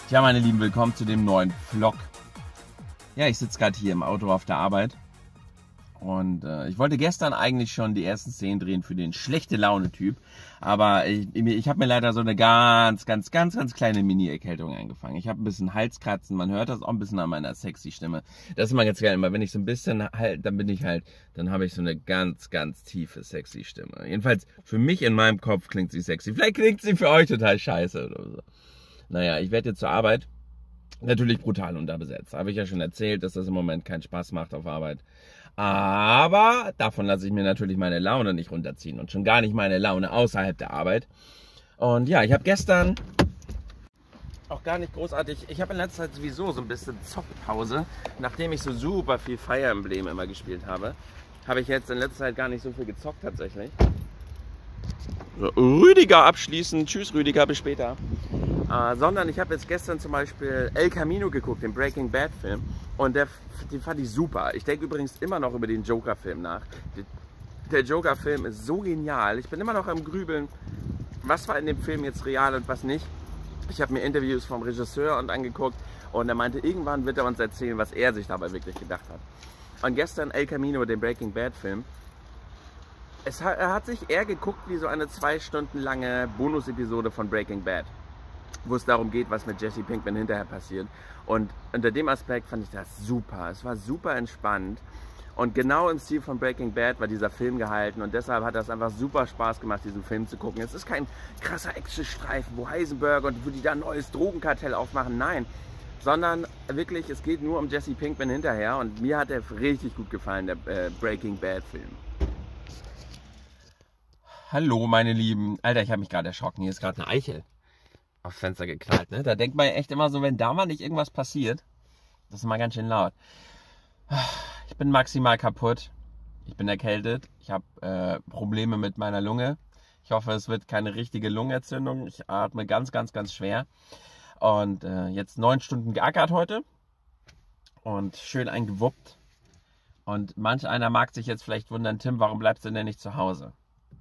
Ja, meine Lieben, willkommen zu dem neuen Vlog. Ja, ich sitze gerade hier im Auto auf der Arbeit und ich wollte gestern eigentlich schon die ersten Szenen drehen für den schlechte Laune-Typ, aber ich habe mir leider so eine ganz kleine Mini-Erkältung eingefangen. Ich habe ein bisschen Halskratzen, man hört das auch ein bisschen an meiner sexy Stimme. Das ist immer ganz geil, immer wenn ich so ein bisschen halt, dann habe ich so eine ganz tiefe sexy Stimme. Jedenfalls für mich in meinem Kopf klingt sie sexy. Vielleicht klingt sie für euch total scheiße oder so. Naja, ich werde jetzt zur Arbeit. Natürlich brutal unterbesetzt. Habe ich ja schon erzählt, dass das im Moment keinen Spaß macht auf Arbeit. Aber davon lasse ich mir natürlich meine Laune nicht runterziehen. Und schon gar nicht meine Laune außerhalb der Arbeit. Und ja, ich habe gestern auch gar nicht großartig... Ich habe in letzter Zeit sowieso so ein bisschen Zockpause. Nachdem ich so super viel Fire Emblem immer gespielt habe, habe ich jetzt in letzter Zeit gar nicht so viel gezockt tatsächlich. So, Rüdiger abschließen. Tschüss Rüdiger, bis später. Sondern ich habe jetzt gestern zum Beispiel El Camino geguckt, den Breaking Bad Film. Und den fand ich super. Ich denke übrigens immer noch über den Joker Film nach. Der Joker Film ist so genial. Ich bin immer noch am Grübeln, was war in dem Film jetzt real und was nicht. Ich habe mir Interviews vom Regisseur angeguckt und er meinte, irgendwann wird er uns erzählen, was er sich dabei wirklich gedacht hat. Und gestern El Camino, den Breaking Bad Film. Er hat sich eher geguckt wie so eine 2 Stunden lange Bonus-Episode von Breaking Bad, wo es darum geht, was mit Jesse Pinkman hinterher passiert. Und unter dem Aspekt fand ich das super. Es war super entspannt. Und genau im Stil von Breaking Bad war dieser Film gehalten. Und deshalb hat das einfach super Spaß gemacht, diesen Film zu gucken. Es ist kein krasser Actionstreifen, wo Heisenberg und wo die da ein neues Drogenkartell aufmachen. Nein. Sondern wirklich, es geht nur um Jesse Pinkman hinterher. Und mir hat der richtig gut gefallen, der Breaking Bad Film. Hallo, meine Lieben. Alter, ich habe mich gerade erschrocken. Hier ist gerade eine Eichel aufs Fenster geknallt, ne? Da denkt man echt immer so, wenn da mal nicht irgendwas passiert, das ist mal ganz schön laut. Ich bin maximal kaputt. Ich bin erkältet. Ich habe Probleme mit meiner Lunge. Ich hoffe, es wird keine richtige Lungenentzündung. Ich atme ganz schwer. Und jetzt 9 Stunden geackert heute. Und schön eingewuppt. Und manch einer mag sich jetzt vielleicht wundern, Tim, warum bleibst du denn nicht zu Hause?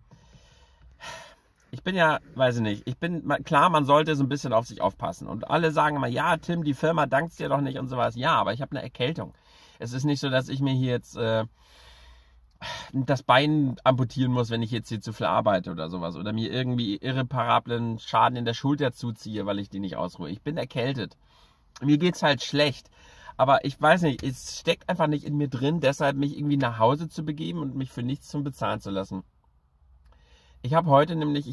Ich bin ja, weiß ich nicht, klar, man sollte so ein bisschen auf sich aufpassen. Und alle sagen immer, ja, Tim, die Firma dankt dir doch nicht und sowas. Ja, aber ich habe eine Erkältung. Es ist nicht so, dass ich mir hier jetzt das Bein amputieren muss, wenn ich jetzt hier zu viel arbeite oder sowas. Oder mir irgendwie irreparablen Schaden in der Schulter zuziehe, weil ich die nicht ausruhe. Ich bin erkältet. Mir geht's halt schlecht. Aber ich weiß nicht, es steckt einfach nicht in mir drin, deshalb mich irgendwie nach Hause zu begeben und mich für nichts zum Bezahlen zu lassen. Ich habe heute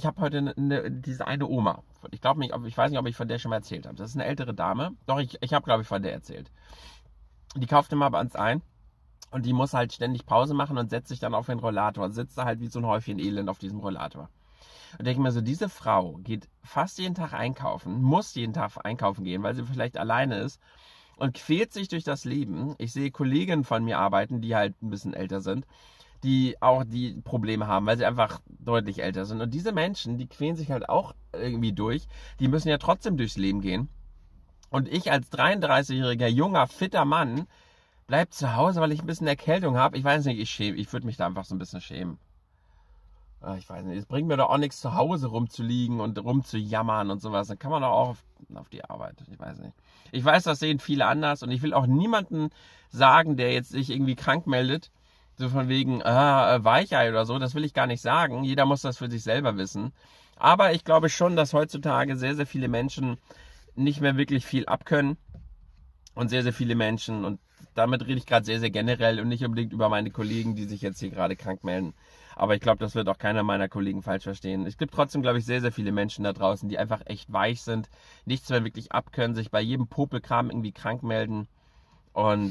diese eine Oma. Ich weiß nicht, ob ich von der schon mal erzählt habe. Das ist eine ältere Dame. Doch, ich habe, glaube ich, von der erzählt. Die kauft immer bei uns ein und die muss halt ständig Pause machen und setzt sich dann auf den Rollator und sitzt da halt wie so ein Häufchen Elend auf diesem Rollator. Und denke mir so, diese Frau geht fast jeden Tag einkaufen, muss jeden Tag einkaufen gehen, weil sie vielleicht alleine ist und quält sich durch das Leben. Ich sehe Kolleginnen von mir arbeiten, die halt ein bisschen älter sind, die auch die Probleme haben, weil sie einfach deutlich älter sind. Und diese Menschen, die quälen sich halt auch irgendwie durch. Die müssen ja trotzdem durchs Leben gehen. Und ich als 33-jähriger, junger, fitter Mann bleib zu Hause, weil ich ein bisschen Erkältung habe. Ich weiß nicht, ich würde mich da einfach so ein bisschen schämen. Ich weiß nicht, es bringt mir doch auch nichts, zu Hause rumzuliegen und rumzujammern und sowas. Dann kann man doch auch auf die Arbeit. Ich weiß nicht. Ich weiß, das sehen viele anders und ich will auch niemanden sagen, der jetzt sich irgendwie krank meldet, so von wegen Weichei oder so, das will ich gar nicht sagen. Jeder muss das für sich selber wissen. Aber ich glaube schon, dass heutzutage sehr viele Menschen nicht mehr wirklich viel abkönnen. Und sehr viele Menschen, und damit rede ich gerade sehr generell und nicht unbedingt über meine Kollegen, die sich jetzt hier gerade krank melden. Aber ich glaube, das wird auch keiner meiner Kollegen falsch verstehen. Es gibt trotzdem, glaube ich, sehr viele Menschen da draußen, die einfach echt weich sind, nichts mehr wirklich abkönnen, sich bei jedem Popelkram irgendwie krank melden. Und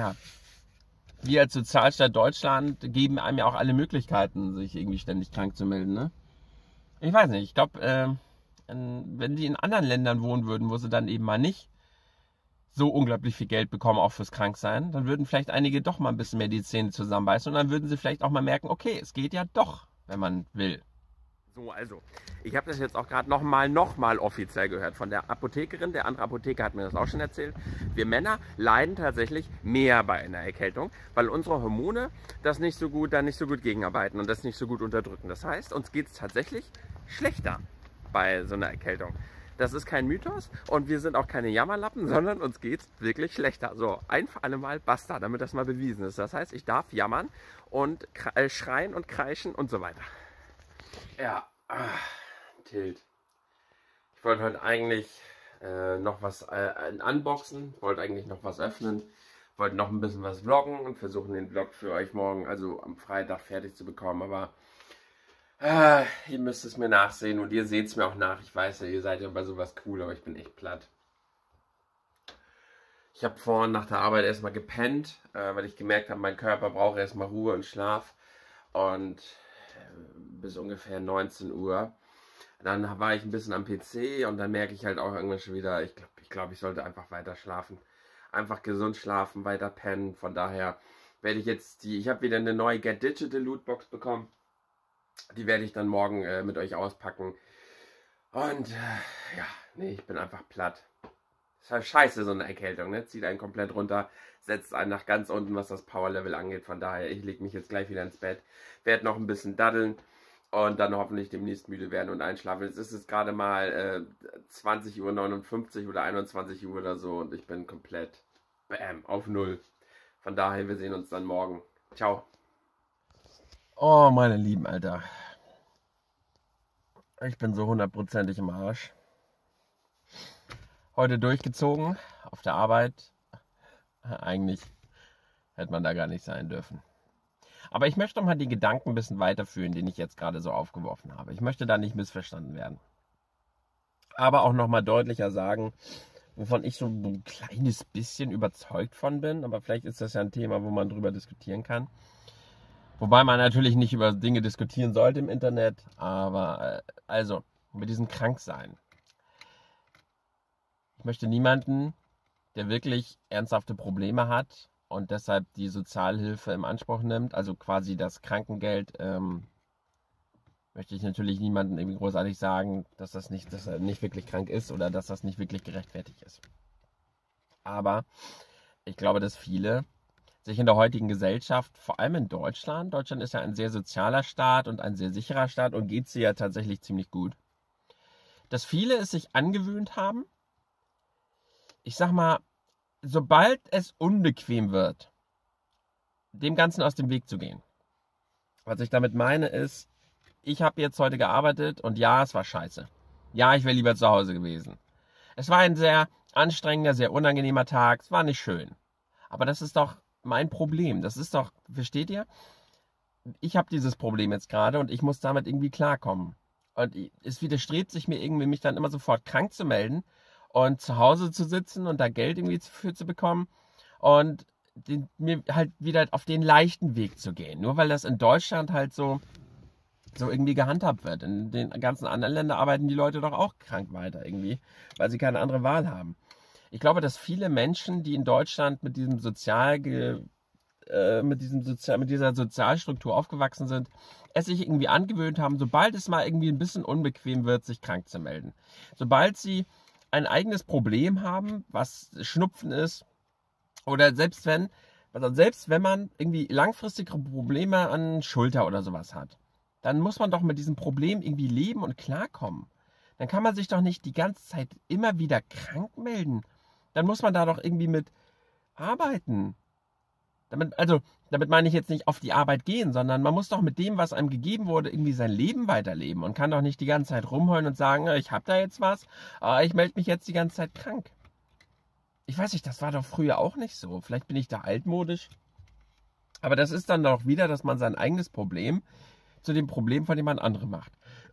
wir als Sozialstaat Deutschland geben einem ja auch alle Möglichkeiten, sich irgendwie ständig krank zu melden, ne? Ich weiß nicht, ich glaube, wenn die in anderen Ländern wohnen würden, wo sie dann eben mal nicht so unglaublich viel Geld bekommen, auch fürs Kranksein, dann würden vielleicht einige doch mal ein bisschen mehr die Zähne zusammenbeißen und dann würden sie vielleicht auch mal merken, okay, es geht ja doch, wenn man will. So, also, ich habe das jetzt auch gerade nochmal offiziell gehört von der Apothekerin. Der andere Apotheker hat mir das auch schon erzählt. Wir Männer leiden tatsächlich mehr bei einer Erkältung, weil unsere Hormone da nicht so gut gegenarbeiten und das nicht so gut unterdrücken. Das heißt, uns geht es tatsächlich schlechter bei so einer Erkältung. Das ist kein Mythos und wir sind auch keine Jammerlappen, sondern uns geht's wirklich schlechter. So, ein für alle Mal basta, damit das mal bewiesen ist. Das heißt, ich darf jammern und schreien und kreischen und so weiter. Ja, Tilt. Ich wollte heute eigentlich noch was unboxen, wollte eigentlich noch was öffnen, wollte noch ein bisschen was vloggen und versuchen den Vlog für euch morgen, also am Freitag, fertig zu bekommen, aber ihr müsst es mir nachsehen und ihr seht es mir auch nach. Ich weiß ja, ihr seid ja bei sowas cool, aber ich bin echt platt. Ich habe vorhin nach der Arbeit erstmal gepennt, weil ich gemerkt habe, mein Körper braucht erstmal Ruhe und Schlaf. Und bis ungefähr 19 Uhr. Dann war ich ein bisschen am PC und dann merke ich halt auch irgendwann schon wieder, ich glaube, ich sollte einfach weiter schlafen. Einfach gesund schlafen, weiter pennen. Von daher werde ich jetzt ich habe wieder eine neue Get Digital Lootbox bekommen. Die werde ich dann morgen mit euch auspacken. Und ja, nee, ich bin einfach platt. Ist halt scheiße, so eine Erkältung, ne? Zieht einen komplett runter, setzt einen nach ganz unten, was das Power-Level angeht. Von daher, ich lege mich jetzt gleich wieder ins Bett, werde noch ein bisschen daddeln und dann hoffentlich demnächst müde werden und einschlafen. Jetzt ist es gerade mal 20:59 Uhr oder 21 Uhr oder so und ich bin komplett auf Null. Von daher, wir sehen uns dann morgen. Ciao. Oh, meine Lieben, Alter. Ich bin so 100%ig im Arsch. Heute durchgezogen auf der Arbeit. Eigentlich hätte man da gar nicht sein dürfen. Aber ich möchte mal die Gedanken ein bisschen weiterführen, den ich jetzt gerade so aufgeworfen habe. Ich möchte da nicht missverstanden werden. Aber auch nochmal deutlicher sagen, wovon ich so ein kleines bisschen überzeugt von bin. Aber vielleicht ist das ja ein Thema, wo man drüber diskutieren kann. Wobei man natürlich nicht über Dinge diskutieren sollte im Internet. Aber also, mit diesem Kranksein. Ich möchte niemanden, der wirklich ernsthafte Probleme hat und deshalb die Sozialhilfe im Anspruch nimmt, also quasi das Krankengeld, möchte ich natürlich niemandem irgendwie großartig sagen, dass er nicht wirklich krank ist oder dass das nicht wirklich gerechtfertigt ist. Aber ich glaube, dass viele sich in der heutigen Gesellschaft, vor allem in Deutschland ist ja ein sehr sozialer Staat und ein sehr sicherer Staat und geht es ja tatsächlich ziemlich gut, dass viele es sich angewöhnt haben, ich sag mal, sobald es unbequem wird, dem Ganzen aus dem Weg zu gehen. Was ich damit meine ist, ich habe jetzt heute gearbeitet und ja, es war scheiße. Ja, ich wäre lieber zu Hause gewesen. Es war ein sehr anstrengender, sehr unangenehmer Tag. Es war nicht schön. Aber das ist doch mein Problem. Das ist doch, versteht ihr? Ich habe dieses Problem jetzt gerade und ich muss damit irgendwie klarkommen. Und es widerstrebt sich mir irgendwie, mich dann immer sofort krank zu melden und zu Hause zu sitzen und da Geld irgendwie für zu bekommen und mir halt wieder auf den leichten Weg zu gehen. Nur weil das in Deutschland halt so irgendwie gehandhabt wird. In den ganzen anderen Ländern arbeiten die Leute doch auch krank weiter irgendwie, weil sie keine andere Wahl haben. Ich glaube, dass viele Menschen, die in Deutschland mit dieser Sozialstruktur aufgewachsen sind, es sich irgendwie angewöhnt haben, sobald es mal irgendwie ein bisschen unbequem wird, sich krank zu melden. Sobald sie ein eigenes Problem haben, was Schnupfen ist, oder selbst wenn man irgendwie langfristige Probleme an Schulter oder sowas hat, dann muss man doch mit diesem Problem irgendwie leben und klarkommen. Dann kann man sich doch nicht die ganze Zeit immer wieder krank melden. Dann muss man da doch irgendwie mit arbeiten. Damit meine ich jetzt nicht auf die Arbeit gehen, sondern man muss doch mit dem, was einem gegeben wurde, irgendwie sein Leben weiterleben und kann doch nicht die ganze Zeit rumheulen und sagen, ich habe da jetzt was, aber ich melde mich jetzt die ganze Zeit krank. Ich weiß nicht, das war doch früher auch nicht so. Vielleicht bin ich da altmodisch. Aber das ist dann doch wieder, dass man sein eigenes Problem zu dem Problem von jemand anderem macht.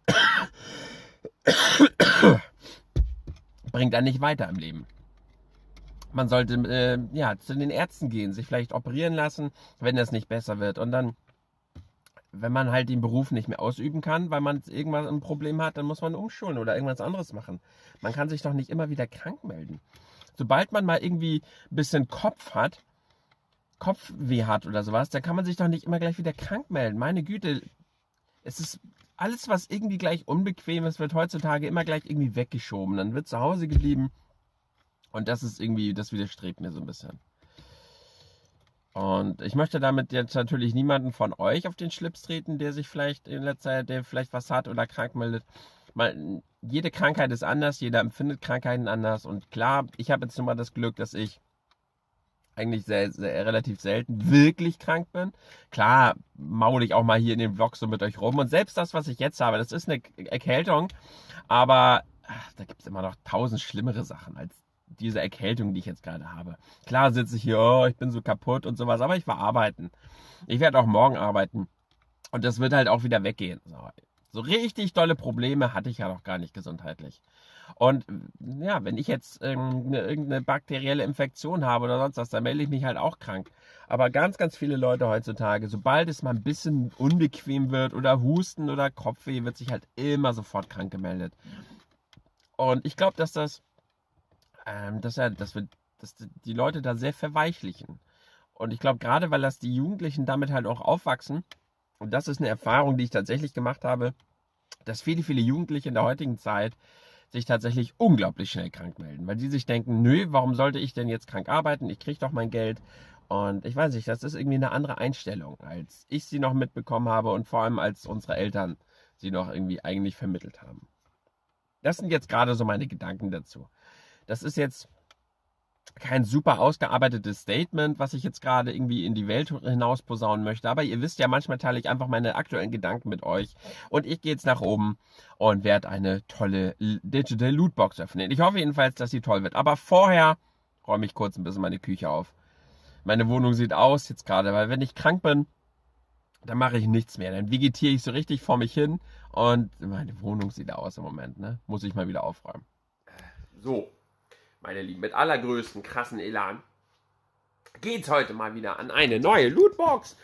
Bringt einen nicht weiter im Leben. Man sollte zu den Ärzten gehen, sich vielleicht operieren lassen, wenn es nicht besser wird. Und dann, wenn man halt den Beruf nicht mehr ausüben kann, weil man irgendwas ein Problem hat, dann muss man umschulen oder irgendwas anderes machen. Man kann sich doch nicht immer wieder krank melden. Sobald man mal irgendwie ein bisschen Kopfweh hat oder sowas, dann kann man sich doch nicht immer gleich wieder krank melden. Meine Güte, es ist alles, was irgendwie gleich unbequem ist, wird heutzutage immer gleich irgendwie weggeschoben. Dann wird zu Hause geblieben. Und das widerstrebt mir so ein bisschen. Und ich möchte damit jetzt natürlich niemanden von euch auf den Schlips treten, der sich vielleicht in letzter Zeit, der vielleicht was hat oder krank meldet. Jede Krankheit ist anders, jeder empfindet Krankheiten anders. Und klar, ich habe jetzt nun mal das Glück, dass ich eigentlich relativ selten wirklich krank bin. Klar, maul ich auch mal hier in den Vlogs so mit euch rum. Und selbst das, was ich jetzt habe, das ist eine Erkältung. Aber da gibt es immer noch 1000 schlimmere Sachen als diese Erkältung, die ich jetzt gerade habe. Klar sitze ich hier, oh, ich bin so kaputt und sowas, aber ich war arbeiten. Ich werde auch morgen arbeiten. Und das wird halt auch wieder weggehen. So richtig dolle Probleme hatte ich ja noch gar nicht gesundheitlich. Und ja, wenn ich jetzt irgendeine bakterielle Infektion habe oder sonst was, dann melde ich mich halt auch krank. Aber ganz, ganz viele Leute heutzutage, sobald es mal ein bisschen unbequem wird oder Husten oder Kopfweh, wird sich halt immer sofort krank gemeldet. Und ich glaube, dass die Leute da sehr verweichlichen. Und ich glaube, gerade weil das die Jugendlichen damit halt auch aufwachsen, und das ist eine Erfahrung, die ich tatsächlich gemacht habe, dass viele, viele Jugendliche in der heutigen Zeit sich tatsächlich unglaublich schnell krank melden, weil die sich denken, nö, warum sollte ich denn jetzt krank arbeiten? Ich kriege doch mein Geld. Und ich weiß nicht, das ist irgendwie eine andere Einstellung, als ich sie noch mitbekommen habe und vor allem als unsere Eltern sie noch irgendwie eigentlich vermittelt haben. Das sind jetzt gerade so meine Gedanken dazu. Das ist jetzt kein super ausgearbeitetes Statement, was ich jetzt gerade irgendwie in die Welt hinaus posaunen möchte. Aber ihr wisst ja, manchmal teile ich einfach meine aktuellen Gedanken mit euch. Und ich gehe jetzt nach oben und werde eine tolle Digital Lootbox öffnen. Ich hoffe jedenfalls, dass sie toll wird. Aber vorher räume ich kurz ein bisschen meine Küche auf. Meine Wohnung sieht aus jetzt gerade, weil wenn ich krank bin, dann mache ich nichts mehr. Dann vegetiere ich so richtig vor mich hin. Und meine Wohnung sieht aus im Moment, ne? Muss ich mal wieder aufräumen. So. Meine Lieben, mit allergrößten krassen Elan geht's heute mal wieder an eine neue Lootbox.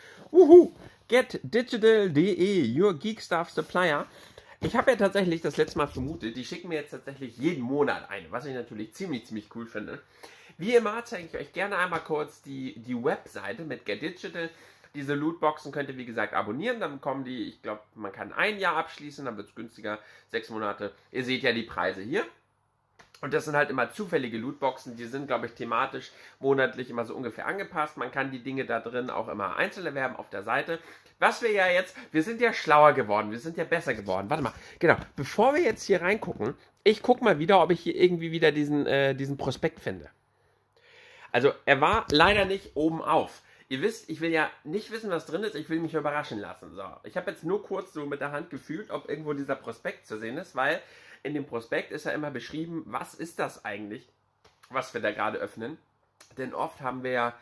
GetDigital.de, your Geek Stuff Supplier. Ich habe ja tatsächlich das letzte Mal vermutet, die schicken mir jetzt tatsächlich jeden Monat eine, was ich natürlich ziemlich cool finde. Wie immer zeige ich euch gerne einmal kurz die Webseite mit GetDigital. Diese Lootboxen könnt ihr wie gesagt abonnieren, dann bekommen die, ich glaube, man kann ein Jahr abschließen, dann wird es günstiger, 6 Monate. Ihr seht ja die Preise hier. Und das sind halt immer zufällige Lootboxen, die sind, glaube ich, thematisch monatlich immer so ungefähr angepasst. Man kann die Dinge da drin auch immer einzeln erwerben auf der Seite. Was wir ja jetzt, wir sind ja schlauer geworden, wir sind ja besser geworden. Warte mal, genau, bevor wir jetzt hier reingucken, ich gucke mal wieder, ob ich hier irgendwie wieder diesen Prospekt finde. Also, er war leider nicht oben auf. Ihr wisst, ich will ja nicht wissen, was drin ist, ich will mich überraschen lassen. So, ich habe jetzt nur kurz so mit der Hand gefühlt, ob irgendwo dieser Prospekt zu sehen ist, weil in dem Prospekt ist ja immer beschrieben, was ist das eigentlich, was wir da gerade öffnen. Denn oft haben wir ja...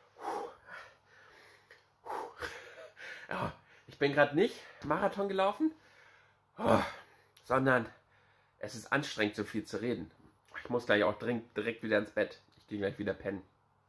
Ich bin gerade nicht Marathon gelaufen, sondern es ist anstrengend, so viel zu reden. Ich muss gleich auch direkt wieder ins Bett. Ich gehe gleich wieder pennen.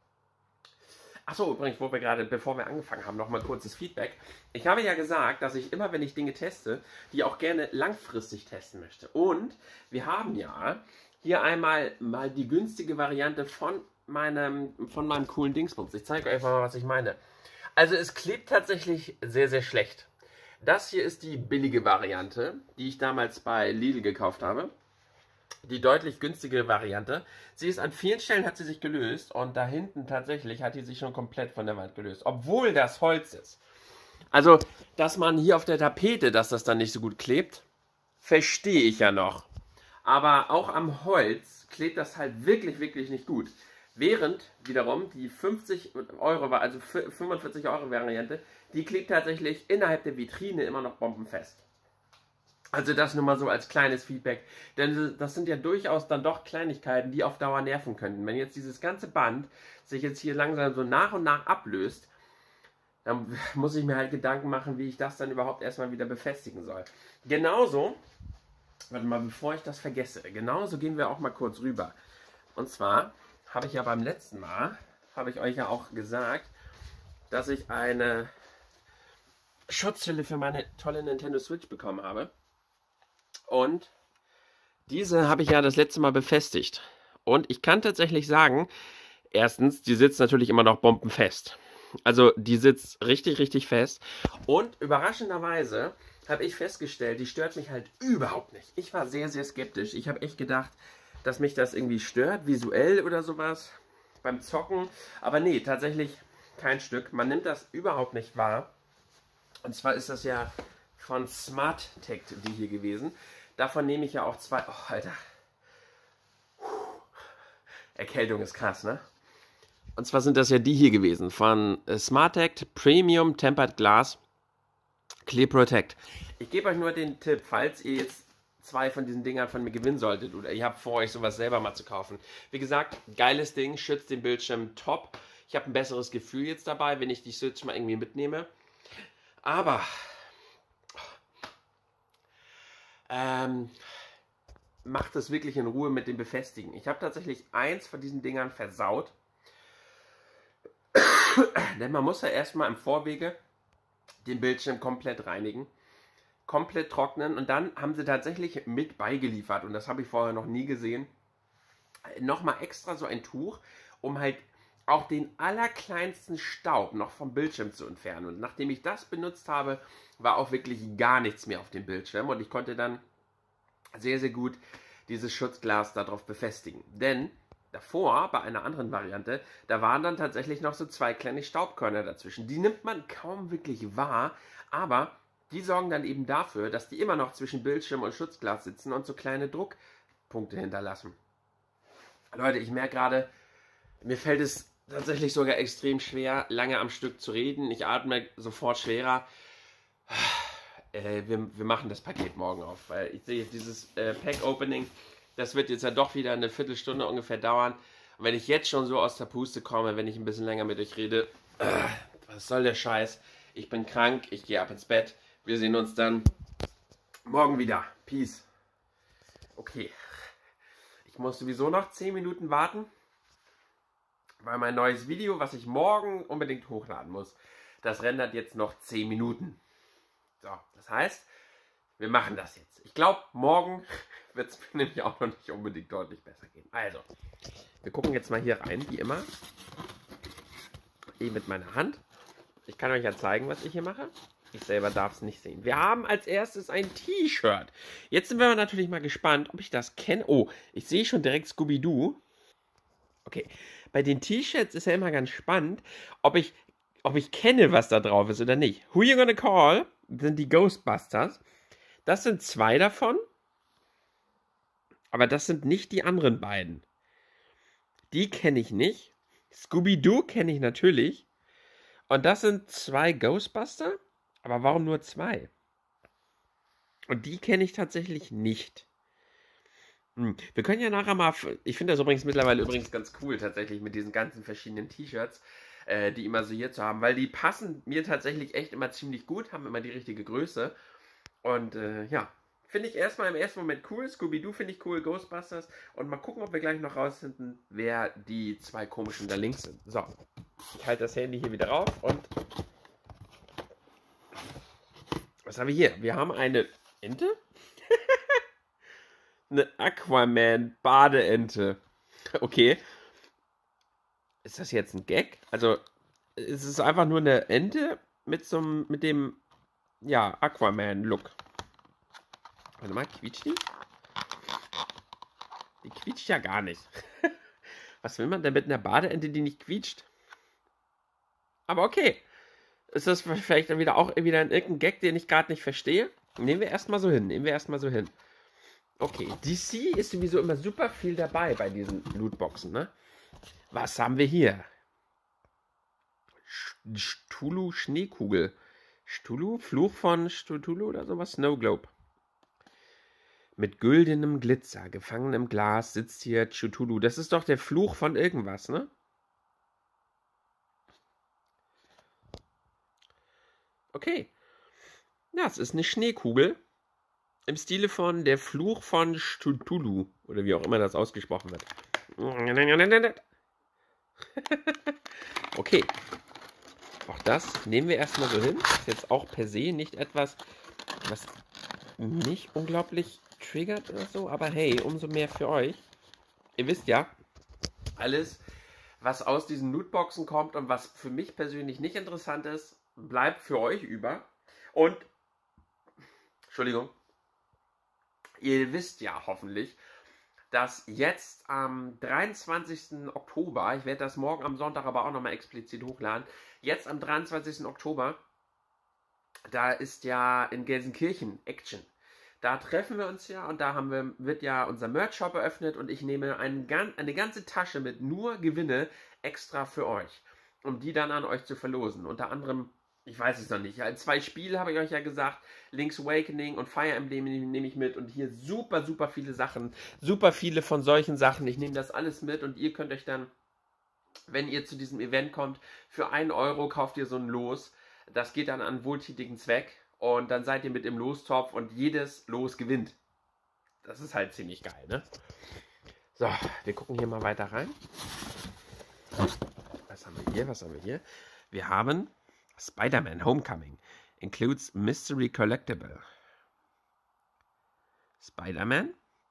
Achso, übrigens, bevor wir angefangen haben, nochmal kurzes Feedback. Ich habe ja gesagt, dass ich immer, wenn ich Dinge teste, die auch gerne langfristig testen möchte. Und wir haben ja hier einmal mal die günstige Variante von meinem coolen Dingsbums. Ich zeige euch mal, was ich meine. Also es klebt tatsächlich sehr, sehr schlecht. Das hier ist die billige Variante, die ich damals bei Lidl gekauft habe. Die deutlich günstigere Variante. Sie ist an vielen Stellen hat sie sich gelöst und da hinten tatsächlich hat die sich schon komplett von der Wand gelöst, obwohl das Holz ist. Also, dass man hier auf der Tapete, dass das dann nicht so gut klebt, verstehe ich ja noch. Aber auch am Holz klebt das halt wirklich, wirklich nicht gut. Während wiederum die 50 Euro, also 45 Euro Variante, die klebt tatsächlich innerhalb der Vitrine immer noch bombenfest. Also das nur mal so als kleines Feedback, denn das sind ja durchaus dann doch Kleinigkeiten, die auf Dauer nerven könnten. Wenn jetzt dieses ganze Band sich jetzt hier langsam so nach und nach ablöst, dann muss ich mir halt Gedanken machen, wie ich das dann überhaupt erstmal wieder befestigen soll. Genauso, warte mal, bevor ich das vergesse, genauso gehen wir auch mal kurz rüber. Und zwar habe ich ja beim letzten Mal, habe ich euch ja auch gesagt, dass ich eine Schutzhülle für meine tolle Nintendo Switch bekommen habe. Und diese habe ich ja das letzte Mal befestigt. Und ich kann tatsächlich sagen, erstens, die sitzt natürlich immer noch bombenfest. Also die sitzt richtig, richtig fest. Und überraschenderweise habe ich festgestellt, die stört mich halt überhaupt nicht. Ich war sehr, sehr skeptisch. Ich habe echt gedacht, dass mich das irgendwie stört, visuell oder sowas, beim Zocken. Aber nee, tatsächlich kein Stück. Man nimmt das überhaupt nicht wahr. Und zwar ist das ja von SmartTech die hier gewesen. Davon nehme ich ja auch 2. Oh, Alter. Erkältung ist krass, ne? Und zwar sind das ja die hier gewesen. Von Smartect Premium Tempered Glass Clear Protect. Ich gebe euch nur den Tipp, falls ihr jetzt 2 von diesen Dingern von mir gewinnen solltet oder ihr habt vor, euch sowas selber mal zu kaufen. Wie gesagt, geiles Ding, schützt den Bildschirm top. Ich habe ein besseres Gefühl jetzt dabei, wenn ich die Switch mal irgendwie mitnehme. Aber macht es wirklich in Ruhe mit dem Befestigen. Ich habe tatsächlich 1 von diesen Dingern versaut. Denn man muss ja erstmal im Vorwege den Bildschirm komplett reinigen, komplett trocknen und dann haben sie tatsächlich mit beigeliefert, und das habe ich vorher noch nie gesehen, nochmal extra so ein Tuch, um halt auch den allerkleinsten Staub noch vom Bildschirm zu entfernen. Und nachdem ich das benutzt habe, war auch wirklich gar nichts mehr auf dem Bildschirm und ich konnte dann sehr, sehr gut dieses Schutzglas darauf befestigen. Denn davor, bei einer anderen Variante, da waren dann tatsächlich noch so 2 kleine Staubkörner dazwischen. Die nimmt man kaum wirklich wahr, aber die sorgen dann eben dafür, dass die immer noch zwischen Bildschirm und Schutzglas sitzen und so kleine Druckpunkte hinterlassen. Leute, ich merke gerade, mir fällt es tatsächlich sogar extrem schwer, lange am Stück zu reden. Ich atme sofort schwerer. Wir machen das Paket morgen auf, weil ich sehe dieses Pack-Opening, das wird jetzt ja doch wieder eine Viertelstunde ungefähr dauern. Und wenn ich jetzt schon so aus der Puste komme, wenn ich ein bisschen länger mit euch rede, was soll der Scheiß? Ich bin krank, ich gehe ab ins Bett. Wir sehen uns dann morgen wieder. Peace. Okay. Ich muss sowieso noch 10 Minuten warten, weil mein neues Video, was ich morgen unbedingt hochladen muss, das rendert jetzt noch 10 Minuten. So, das heißt, wir machen das jetzt. Ich glaube, morgen wird es mir nämlich auch noch nicht unbedingt deutlich besser gehen. Also, wir gucken jetzt mal hier rein, wie immer. Mit meiner Hand. Ich kann euch ja zeigen, was ich hier mache. Ich selber darf es nicht sehen. Wir haben als erstes ein T-Shirt. Jetzt sind wir natürlich mal gespannt, ob ich das kenne. Oh, ich sehe schon direkt Scooby-Doo. Okay, bei den T-Shirts ist ja immer ganz spannend, ob ich kenne, was da drauf ist oder nicht. Who You Gonna Call sind die Ghostbusters. Das sind 2 davon. Aber das sind nicht die anderen beiden. Die kenne ich nicht. Scooby-Doo kenne ich natürlich. Und das sind 2 Ghostbuster. Aber warum nur 2? Und die kenne ich tatsächlich nicht. Wir können ja nachher mal... Ich finde das mittlerweile ganz cool, tatsächlich mit diesen ganzen verschiedenen T-Shirts, die immer so hier zu haben. Weil die passen mir tatsächlich echt immer ziemlich gut, haben immer die richtige Größe. Und ja, finde ich erstmal im ersten Moment cool. Scooby-Doo finde ich cool, Ghostbusters. Und mal gucken, ob wir gleich noch rausfinden, wer die 2 komischen da links sind. So, ich halte das Handy hier wieder rauf und... Was haben wir hier? Wir haben eine Ente? Eine Aquaman-Badeente. Okay. Ist das jetzt ein Gag? Also, es ist einfach nur eine Ente mit dem, ja, Aquaman-Look. Warte mal, quietscht die? Die quietscht ja gar nicht. Was will man denn mit einer Badeente, die nicht quietscht? Aber okay. Ist das vielleicht dann wieder auch wieder irgendein Gag, den ich gerade nicht verstehe? Nehmen wir erstmal so hin. Okay, DC ist sowieso immer super viel dabei bei diesen Lootboxen, ne? Was haben wir hier? Cthulhu Schneekugel. Cthulhu? Fluch von Cthulhu oder sowas? Snow Globe. Mit güldenem Glitzer, gefangen im Glas, sitzt hier Cthulhu. Das ist doch der Fluch von irgendwas, ne? Okay. Ja, es ist eine Schneekugel. Im Stile von der Fluch von Cthulhu. Oder wie auch immer das ausgesprochen wird. Okay. Auch das nehmen wir erstmal so hin. Ist jetzt auch per se nicht etwas, was mich unglaublich triggert oder so. Aber hey, umso mehr für euch. Ihr wisst ja, alles, was aus diesen Lootboxen kommt und was für mich persönlich nicht interessant ist, bleibt für euch über. Und, Entschuldigung, ihr wisst ja hoffentlich, dass jetzt am 23. Oktober, ich werde das morgen am Sonntag aber auch nochmal explizit hochladen, jetzt am 23. Oktober, da ist ja in Gelsenkirchen Action. da treffen wir uns ja und da wird ja unser Merch-Shop eröffnet und ich nehme eine ganze Tasche mit nur Gewinne extra für euch, um die dann an euch zu verlosen. Unter anderem, ich weiß es noch nicht, 2 Spiele habe ich euch ja gesagt, Link's Awakening und Fire Emblem nehme ich mit und hier super, super viele Sachen, super viele von solchen Sachen. Ich nehme das alles mit und ihr könnt euch dann, wenn ihr zu diesem Event kommt, für 1 Euro kauft ihr so ein Los. Das geht dann an wohltätigen Zweck und dann seid ihr mit im Lostopf und jedes Los gewinnt. Das ist halt ziemlich geil, ne? So, wir gucken hier mal weiter rein. Was haben wir hier? Was haben wir hier? Wir haben Spider-Man Homecoming. Includes Mystery Collectible. Spider-Man.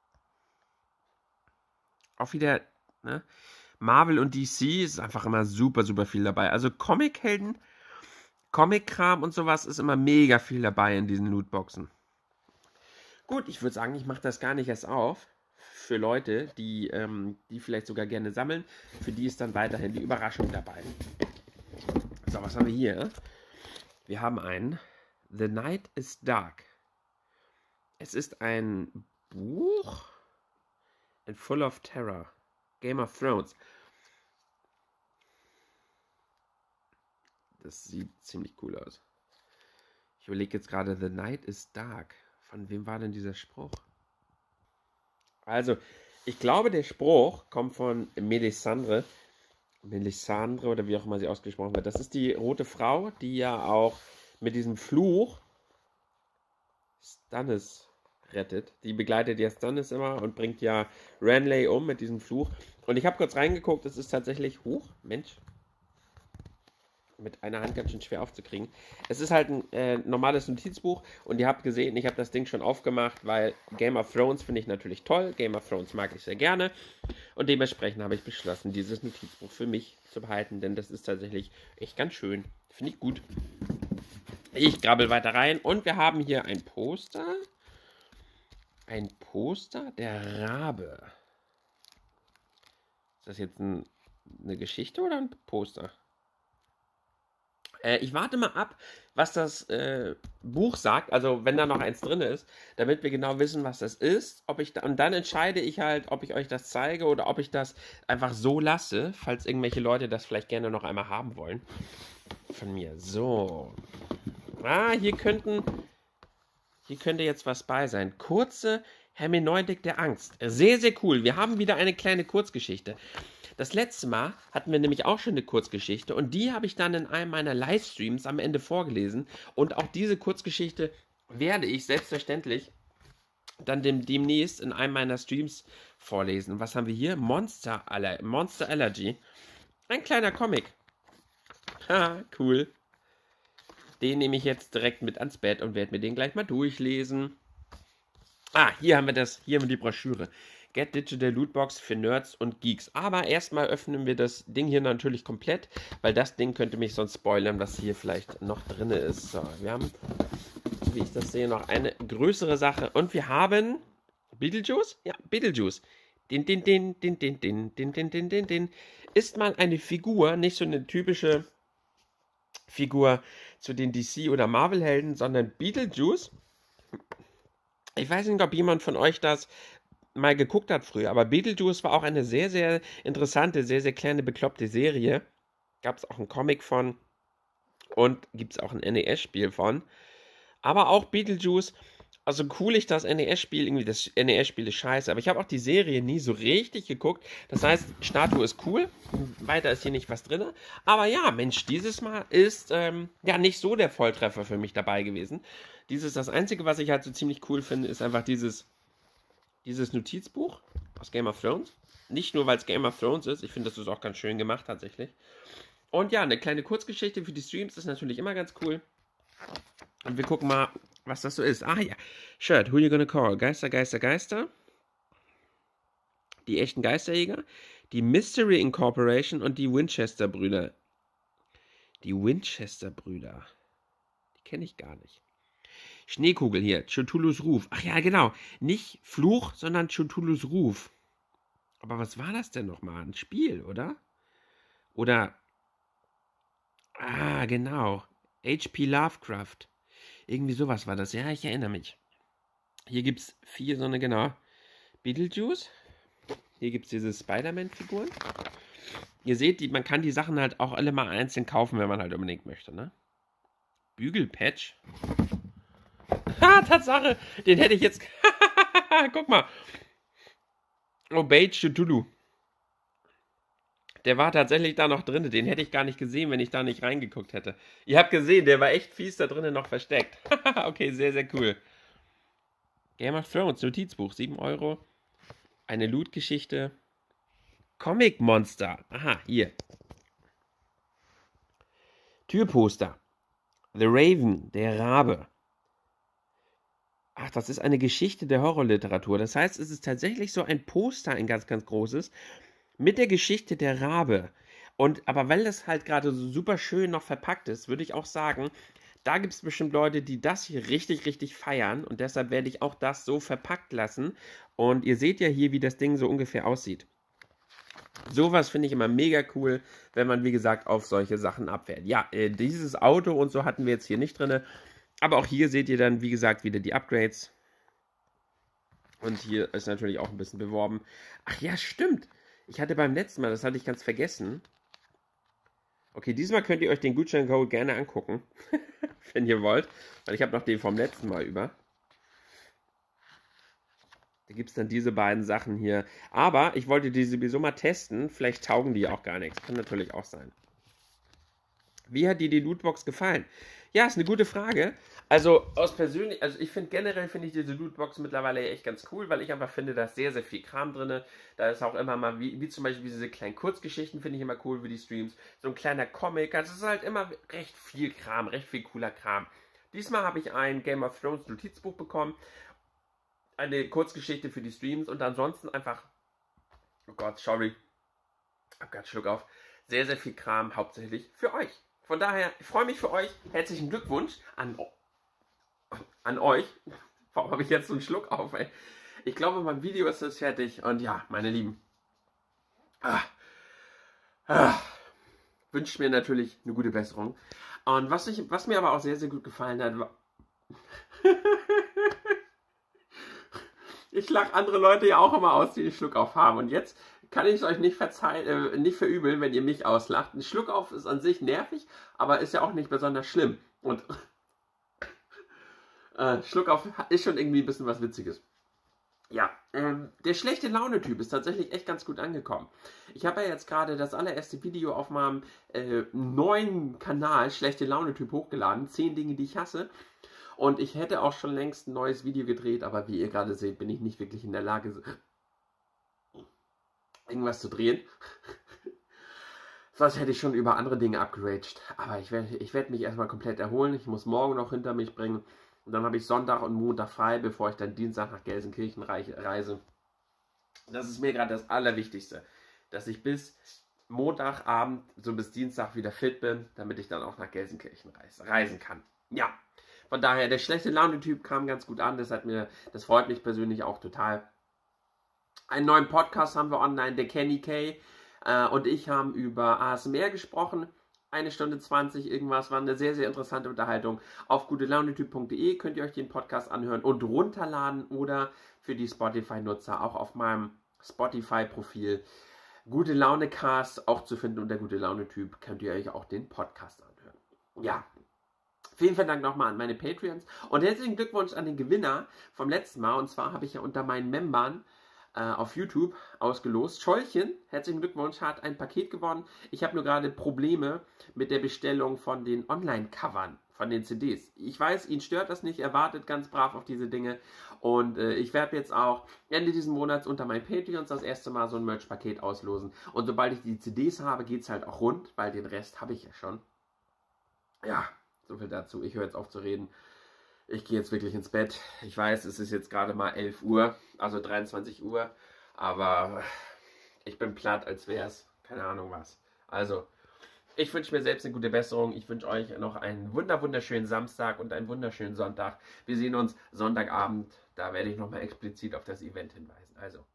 Auch wieder, ne? Marvel und DC ist einfach immer super, super viel dabei. Also Comic-Helden, Comic-Kram und sowas ist immer mega viel dabei in diesen Lootboxen. Gut, ich würde sagen, ich mache das gar nicht erst auf. Für Leute, die vielleicht sogar gerne sammeln. Für die ist dann weiterhin die Überraschung dabei. So, was haben wir hier? Wir haben ein The Night is Dark. Es ist ein Buch and Full of Terror. Game of Thrones. Das sieht ziemlich cool aus. Ich überlege jetzt gerade, The Night is Dark. Von wem war denn dieser Spruch? Also, ich glaube, der Spruch kommt von Melisandre. Melisandre oder wie auch immer sie ausgesprochen wird. Das ist die rote Frau, die ja auch mit diesem Fluch Stannis rettet. Die begleitet ja Stannis immer und bringt ja Renly um mit diesem Fluch. Und ich habe kurz reingeguckt, es ist tatsächlich, Mensch, mit einer Hand ganz schön schwer aufzukriegen. Es ist halt ein normales Notizbuch und ihr habt gesehen, ich habe das Ding schon aufgemacht, weil Game of Thrones finde ich natürlich toll. Game of Thrones mag ich sehr gerne und dementsprechend habe ich beschlossen, dieses Notizbuch für mich zu behalten, denn das ist tatsächlich echt ganz schön. Finde ich gut. Ich grabbel weiter rein und wir haben hier ein Poster. Ein Poster der Rabe. Ist das jetzt eine Geschichte oder ein Poster? Ich warte mal ab, was das Buch sagt, also wenn da noch eins drin ist, damit wir genau wissen, was das ist. Und dann entscheide ich halt, ob ich euch das zeige oder ob ich das einfach so lasse, falls irgendwelche Leute das vielleicht gerne noch einmal haben wollen. Von mir. So. Hier könnte jetzt was bei sein. Kurze Hermeneutik der Angst. Sehr, sehr cool. Wir haben wieder eine kleine Kurzgeschichte. Das letzte Mal hatten wir nämlich auch schon eine Kurzgeschichte und die habe ich dann in einem meiner Livestreams am Ende vorgelesen. Und auch diese Kurzgeschichte werde ich selbstverständlich dann demnächst in einem meiner Streams vorlesen. Was haben wir hier? Monster Allergy. Ein kleiner Comic. Ha, cool. Den nehme ich jetzt direkt mit ans Bett und werde mir den gleich mal durchlesen. Hier haben wir die Broschüre. Get Digital Lootbox für Nerds und Geeks. Aber erstmal öffnen wir das Ding hier natürlich komplett, weil das Ding könnte mich sonst spoilern, was hier vielleicht noch drin ist. So, wir haben, wie ich das sehe, noch eine größere Sache. Und wir haben Beetlejuice? Ja, Beetlejuice. Ist mal eine Figur, nicht so eine typische Figur zu den DC- oder Marvel-Helden, sondern Beetlejuice. Ich weiß nicht, ob jemand von euch das mal geguckt hat früher, aber Beetlejuice war auch eine sehr, sehr interessante, sehr, sehr kleine, bekloppte Serie. Gab es auch einen Comic von und gibt es auch ein NES-Spiel von. Aber auch Beetlejuice, also cool ich das NES-Spiel, irgendwie das NES-Spiel ist scheiße, aber ich habe auch die Serie nie so richtig geguckt. Das heißt, Statue ist cool, weiter ist hier nicht was drin. Aber ja, Mensch, dieses Mal ist ja nicht so der Volltreffer für mich dabei gewesen. Das Einzige, was ich halt so ziemlich cool finde, ist einfach dieses Notizbuch aus Game of Thrones. Nicht nur, weil es Game of Thrones ist. Ich finde, das ist auch ganz schön gemacht, tatsächlich. Und ja, eine kleine Kurzgeschichte für die Streams ist natürlich immer ganz cool. Und wir gucken mal, was das so ist. Ja. Shirt, Who You Gonna Call? Geister, Geister, Geister. Die echten Geisterjäger. Die Mystery Incorporation und die Winchester-Brüder. Die Winchester-Brüder. Die kenne ich gar nicht. Schneekugel hier, Cthulhus Ruf. Ach ja, genau. Nicht Fluch, sondern Cthulhus Ruf. Aber was war das denn nochmal? Ein Spiel, oder? Oder, genau. H.P. Lovecraft. Irgendwie sowas war das. Ja, ich erinnere mich. Hier gibt es 4 so eine, genau, Beetlejuice. Hier gibt es diese Spider-Man-Figuren. Ihr seht, man kann die Sachen halt auch alle mal einzeln kaufen, wenn man halt unbedingt möchte, ne? Bügelpatch. Ha, Tatsache! Den hätte ich jetzt... Guck mal. Obey Cthulhu. Der war tatsächlich da noch drin. Den hätte ich gar nicht gesehen, wenn ich da nicht reingeguckt hätte. Ihr habt gesehen, der war echt fies da drinnen noch versteckt. Okay, sehr, sehr cool. Game of Thrones, Notizbuch, 7 Euro. Eine Loot-Geschichte. Comic Monster. Aha, hier. Türposter. The Raven, der Rabe. Ach, das ist eine Geschichte der Horrorliteratur. Das heißt, es ist tatsächlich so ein Poster, ein ganz, ganz großes, mit der Geschichte der Rabe. Aber weil das halt gerade so super schön noch verpackt ist, würde ich auch sagen, da gibt es bestimmt Leute, die das hier richtig, richtig feiern. Und deshalb werde ich auch das so verpackt lassen. Und ihr seht ja hier, wie das Ding so ungefähr aussieht. Sowas finde ich immer mega cool, wenn man, wie gesagt, auf solche Sachen abfährt. Ja, dieses Auto und so hatten wir jetzt hier nicht drin. Aber auch hier seht ihr dann, wie gesagt, wieder die Upgrades. Und hier ist natürlich auch ein bisschen beworben. Ach ja, stimmt. Ich hatte beim letzten Mal, das hatte ich ganz vergessen. Okay, diesmal könnt ihr euch den Gutscheincode gerne angucken. Wenn ihr wollt. Weil ich habe noch den vom letzten Mal über. Da gibt es dann diese beiden Sachen hier. Aber ich wollte die sowieso mal testen. Vielleicht taugen die auch gar nichts. Kann natürlich auch sein. Wie hat dir die Lootbox gefallen? Ja, ist eine gute Frage. Also ich finde generell ich diese Lootbox mittlerweile echt ganz cool, weil ich einfach finde, da ist sehr, sehr viel Kram drin. Da ist auch immer mal, wie zum Beispiel diese kleinen Kurzgeschichten, finde ich immer cool für die Streams. So ein kleiner Comic, also es ist halt immer recht viel Kram, recht viel cooler Kram. Diesmal habe ich ein Game of Thrones Notizbuch bekommen, eine Kurzgeschichte für die Streams und ansonsten einfach, oh Gott, sorry, ich habe gerade einen Schluck auf, sehr, sehr viel Kram, hauptsächlich für euch. Von daher, ich freue mich für euch. Herzlichen Glückwunsch an euch. Warum habe ich jetzt so einen Schluck auf, ey? Ich glaube, mein Video ist jetzt fertig. Und ja, meine Lieben. Wünscht mir natürlich eine gute Besserung. Und was mir aber auch sehr, sehr gut gefallen hat, war... Ich lache andere Leute ja auch immer aus, die einen Schluck auf haben. Und jetzt kann ich es euch nicht nicht verübeln, wenn ihr mich auslacht. Ein Schluck auf ist an sich nervig, aber ist ja auch nicht besonders schlimm. Und Schluck auf ist schon irgendwie ein bisschen was Witziges. Ja, der schlechte Laune-Typ ist tatsächlich echt ganz gut angekommen. Ich habe ja jetzt gerade das allererste Video auf meinem neuen Kanal, schlechte Laune-Typ, hochgeladen. 10 Dinge, die ich hasse. Und ich hätte auch schon längst ein neues Video gedreht, aber wie ihr gerade seht, bin ich nicht wirklich in der Lage, irgendwas zu drehen. Sonst hätte ich schon über andere Dinge abgeraged. Aber ich werd mich erstmal komplett erholen. Ich muss morgen noch hinter mich bringen. Und dann habe ich Sonntag und Montag frei, bevor ich dann Dienstag nach Gelsenkirchen reise. Das ist mir gerade das Allerwichtigste. Dass ich bis Montagabend, so bis Dienstag wieder fit bin, damit ich dann auch nach Gelsenkirchen reisen kann. Ja. Von daher, der schlechte Laune-Typ kam ganz gut an. Das freut mich persönlich auch total. Einen neuen Podcast haben wir online, der Kenny K. Und ich haben über ASMR gesprochen. 1 Stunde 20 irgendwas, war eine sehr, sehr interessante Unterhaltung. Auf gutelaunetyp.de könnt ihr euch den Podcast anhören und runterladen oder für die Spotify-Nutzer auch auf meinem Spotify-Profil Gute Laune Cast auch zu finden unter Gute Laune Typ, könnt ihr euch auch den Podcast anhören. Ja. Vielen, vielen Dank nochmal an meine Patreons und herzlichen Glückwunsch an den Gewinner vom letzten Mal. Und zwar habe ich ja unter meinen Membern auf YouTube ausgelost. Schollchen, herzlichen Glückwunsch, hat ein Paket gewonnen. Ich habe nur gerade Probleme mit der Bestellung von den Online-Covern, von den CDs. Ich weiß, ihn stört das nicht, er wartet ganz brav auf diese Dinge. Und ich werde jetzt auch Ende dieses Monats unter meinen Patreons das erste Mal so ein Merch-Paket auslosen. Und sobald ich die CDs habe, geht es halt auch rund, weil den Rest habe ich ja schon. Ja. So viel dazu. Ich höre jetzt auf zu reden. Ich gehe jetzt wirklich ins Bett. Ich weiß, es ist jetzt gerade mal 11 Uhr, also 23 Uhr. Aber ich bin platt, als wäre es keine Ahnung was. Also, ich wünsche mir selbst eine gute Besserung. Ich wünsche euch noch einen wunderschönen Samstag und einen wunderschönen Sonntag. Wir sehen uns Sonntagabend. Da werde ich nochmal explizit auf das Event hinweisen. Also,